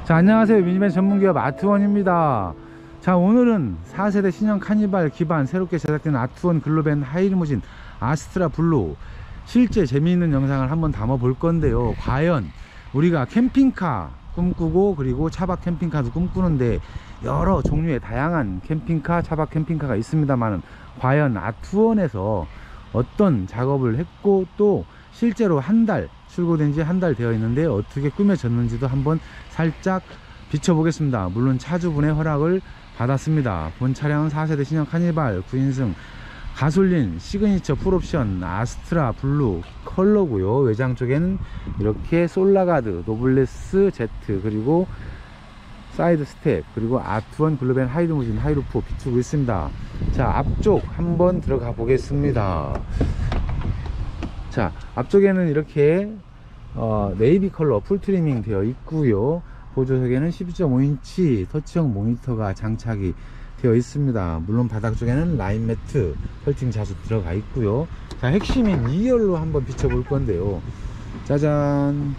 자, 안녕하세요. 미니밴 전문기업 아트원입니다. 자, 오늘은 4세대 신형 카니발 기반 새롭게 제작된 아트원 글로벤 하이리무진 아스트라 블루 실제 재미있는 영상을 한번 담아 볼 건데요. 과연 우리가 캠핑카 꿈꾸고 그리고 차박 캠핑카도 꿈꾸는데 여러 종류의 다양한 캠핑카 차박 캠핑카가 있습니다만 과연 아트원에서 어떤 작업을 했고 또 실제로 한 달 출고된 지 한 달 되어 있는데 어떻게 꾸며졌는지도 한번 살짝 비춰보겠습니다. 물론 차주분의 허락을 받았습니다. 본 차량은 4세대 신형 카니발 9인승 가솔린 시그니처 풀옵션 아스트라 블루 컬러고요. 외장 쪽에는 이렇게 솔라가드 노블레스 Z 그리고 사이드 스텝 그리고 아트원 글로벤 하이리무진 하이루프 비추고 있습니다. 자, 앞쪽 한번 들어가 보겠습니다. 자, 앞쪽에는 이렇게 네이비 컬러 풀 트리밍 되어 있고요. 보조석에는 12.5인치 터치형 모니터가 장착이 되어 있습니다. 물론 바닥 쪽에는 라인 매트 펄팅 자수 들어가 있고요. 자, 핵심인 2열로 한번 비춰볼 건데요. 짜잔.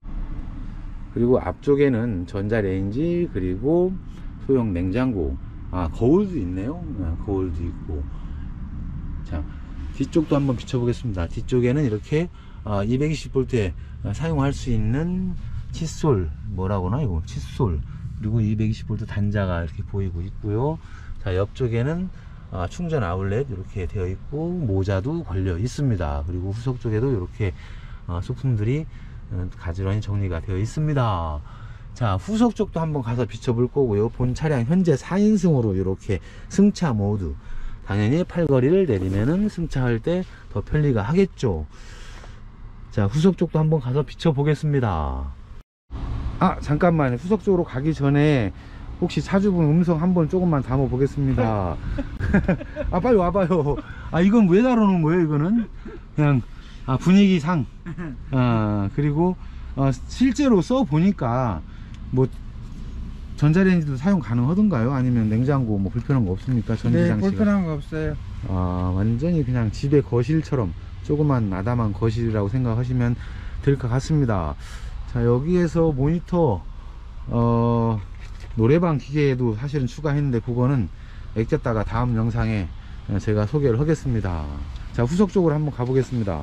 그리고 앞쪽에는 전자레인지 그리고 소형 냉장고, 거울도 있네요. 거울도 있고. 자, 뒤쪽도 한번 비춰보겠습니다. 뒤쪽에는 이렇게 220V에 사용할 수 있는 칫솔, 뭐라고나 이거 칫솔, 그리고 220V 단자가 이렇게 보이고 있고요. 자, 옆쪽에는 충전 아울렛 이렇게 되어 있고 모자도 걸려 있습니다. 그리고 후속 쪽에도 이렇게 소품들이 가지런히 정리가 되어 있습니다. 자, 후속 쪽도 한번 가서 비춰볼 거고요. 본 차량 현재 4인승으로 이렇게 승차 모드, 당연히 팔거리를 내리면은 승차할 때 더 편리가 하겠죠. 자, 후속 쪽도 한번 가서 비춰보겠습니다. 잠깐만요. 후속 쪽으로 가기 전에 혹시 차주분 음성 한번 조금만 담아 보겠습니다. 빨리 와봐요. 이건 왜 다루는 거예요? 이거는 그냥 분위기상. 그리고 실제로 써 보니까 뭐 전자레인지도 사용 가능하던가요? 아니면 냉장고 뭐 불편한 거 없습니까? 전기장치가. 네, 불편한 거 없어요. 완전히 그냥 집의 거실처럼 조그만 아담한 거실이라고 생각하시면 될 것 같습니다. 자, 여기에서 모니터 노래방 기계에도 사실은 추가했는데 그거는 애꼈다가 다음 영상에 제가 소개를 하겠습니다. 자, 후속 쪽으로 한번 가보겠습니다.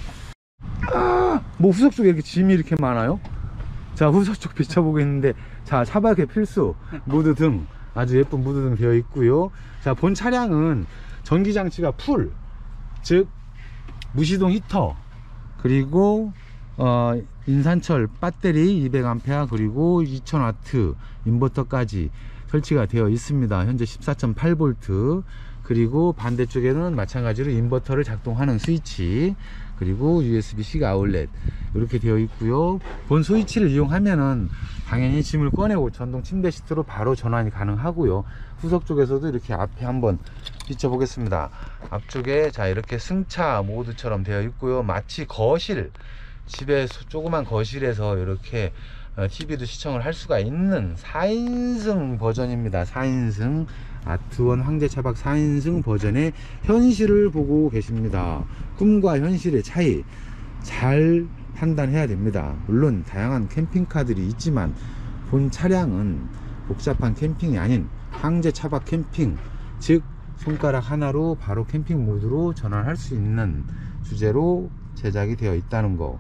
뭐 후속 쪽에 이렇게 짐이 이렇게 많아요? 자, 후속 쪽 비춰보겠는데, 자, 차박의 필수 무드등, 아주 예쁜 무드등 되어 있고요. 자, 본 차량은 전기장치가 풀, 즉 무시동 히터, 그리고 인산철 배터리 200A 그리고 2000W 인버터까지 설치가 되어 있습니다. 현재 14.8V, 그리고 반대쪽에는 마찬가지로 인버터를 작동하는 스위치, 그리고 USB-C 아울렛 이렇게 되어 있고요. 본 스위치를 이용하면은 당연히 짐을 꺼내고 전동 침대 시트로 바로 전환이 가능하고요. 후속 쪽에서도 이렇게 앞에 한번 비춰보겠습니다. 앞쪽에 자, 이렇게 승차 모드처럼 되어 있고요. 마치 거실, 집에 조그만 거실에서 이렇게 TV도 시청을 할 수가 있는 4인승 버전입니다. 4인승 아트원 황제차박 4인승 버전의 현실을 보고 계십니다. 꿈과 현실의 차이 잘 판단해야 됩니다. 물론 다양한 캠핑카들이 있지만 본 차량은 복잡한 캠핑이 아닌 황제차박 캠핑, 즉 손가락 하나로 바로 캠핑 모드로 전환할 수 있는 주제로 제작이 되어 있다는 거.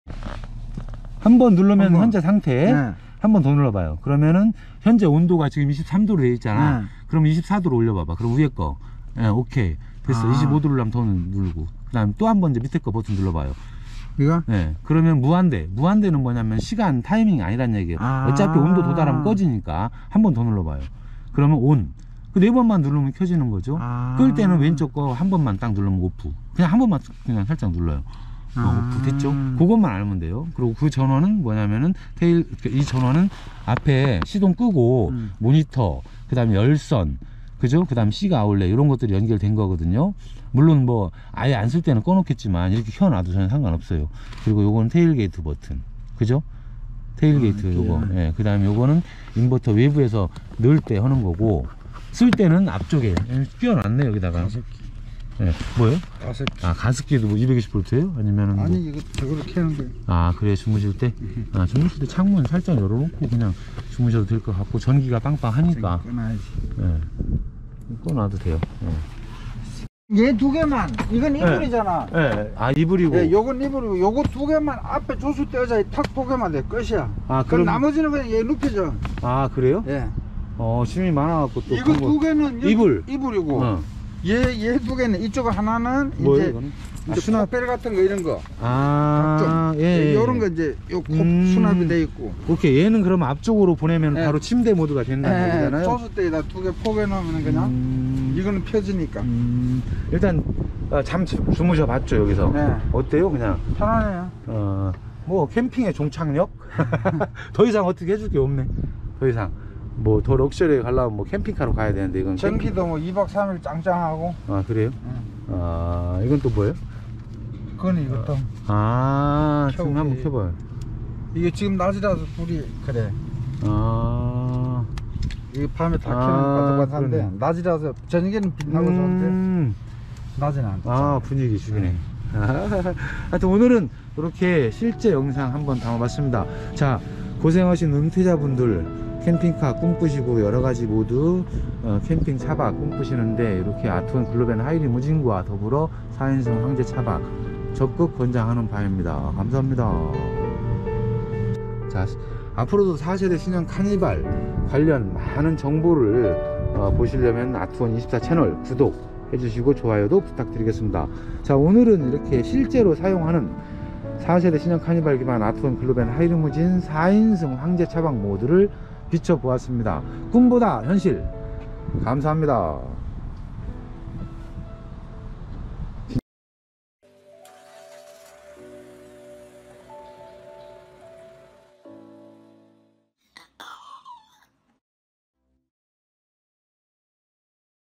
한번 누르면 현재 상태, 네. 한번 더 눌러봐요. 그러면은 현재 온도가 지금 23도로 되어 있잖아. 네. 그럼 24도로 올려봐봐. 그럼 위에 거, 오케이 됐어. 25도를 하면 더 누르고, 그 다음 또 한 번 이제 밑에 거 버튼 눌러봐요. 이거? 네, 그러면 무한대는 뭐냐면 시간 타이밍이 아니란 얘기예요. 어차피 온도 도달하면 꺼지니까 한 번 더 눌러봐요. 그러면 온, 그 4번만 누르면 켜지는 거죠. 끌 때는 왼쪽 거 한 번만 딱 누르면 오프, 그냥 한 번만 그냥 살짝 눌러요. 오프 됐죠? 그것만 알면 돼요. 그리고 그 전원은 뭐냐면은 이 전원은 앞에 시동 끄고 모니터, 그 다음에 열선, 그죠? 그 다음 C가 아울렛 이런 것들이 연결된 거거든요. 물론 뭐 아예 안 쓸 때는 꺼놓겠지만 이렇게 켜놔도 전혀 상관없어요. 그리고 요거는 테일게이트 버튼, 그죠? 테일게이트 요거. 그 다음에 요거는 인버터 외부에서 넣을 때 하는 거고, 쓸 때는 앞쪽에 끼워놨네. 여기다가 네. 뭐요? 가습기. 아, 가습기도 뭐 220V예요? 아니면은 뭐... 아니 이거 저거로 켜는 거예요. 아, 그래. 주무실 때? 아, 주무실 때 창문 살짝 열어놓고 그냥 주무셔도 될 것 같고, 전기가 빵빵하니까. 끊어야지. 네. 꺼놔도 돼요. 네. 얘 두 개만. 이건 이불이잖아. 네. 아, 이불이고. 예, 요건 이불이고 요거 두 개만 앞에 조수 때 의자에 탁 보게만 돼. 끝이야. 아, 그럼 그럼. 나머지는 그냥 얘 눕혀져. 아, 그래요? 예. 짐이 많아갖고 또. 이거 두 개는 이불. 이불이고. 어. 얘 두 개는 이쪽 하나는 뭐예요, 이제 이거는? 이제 수납. 벨 같은 거 이런 거. 아, 예. 요런 거 이제 요 수납이 돼 있고. 오케이. 얘는 그럼 앞쪽으로 보내면 예. 바로 침대 모드가 된다는 얘기잖아요. 조수 때에다 두 개 포개 놓으면 그냥 이거는 펴지니까. 일단 잠 주무셔 봤죠, 여기서. 네. 어때요, 그냥? 편하네요. 뭐 캠핑의 종착역? 더 이상 어떻게 해줄 게 없네. 더 이상 뭐 더 럭셔리하게 가려면 뭐 캠핑카로 가야 되는데, 이건 전기도 뭐 2박 3일 짱짱하고. 아, 그래요? 이건 또 뭐예요? 그건 이것도 지금 켜보기. 한번 켜봐요. 이게 지금 낮이라서 불이 그래. 이게 밤에 다 켜는 바삭바삭한데 그러네. 낮이라서 저녁에는 빛나고 좋은데 낮에는 안 좋죠. 분위기 죽이네. 하여튼 오늘은 이렇게 실제 영상 한번 담아봤습니다. 자, 고생하신 은퇴자분들 캠핑카 꿈꾸시고 여러가지 모두 캠핑 차박 꿈꾸시는데 이렇게 아트원 글로벤 하이리무진과 더불어 4인승 황제 차박 적극 권장하는 바입니다. 감사합니다. 자, 앞으로도 4세대 신형 카니발 관련 많은 정보를 보시려면 아트원 24 채널 구독 해주시고 좋아요도 부탁드리겠습니다. 자, 오늘은 이렇게 실제로 사용하는 4세대 신형 카니발 기반 아트원 글로벤 하이리무진 4인승 황제 차박 모드를 비춰보았습니다. 꿈보다 현실. 감사합니다.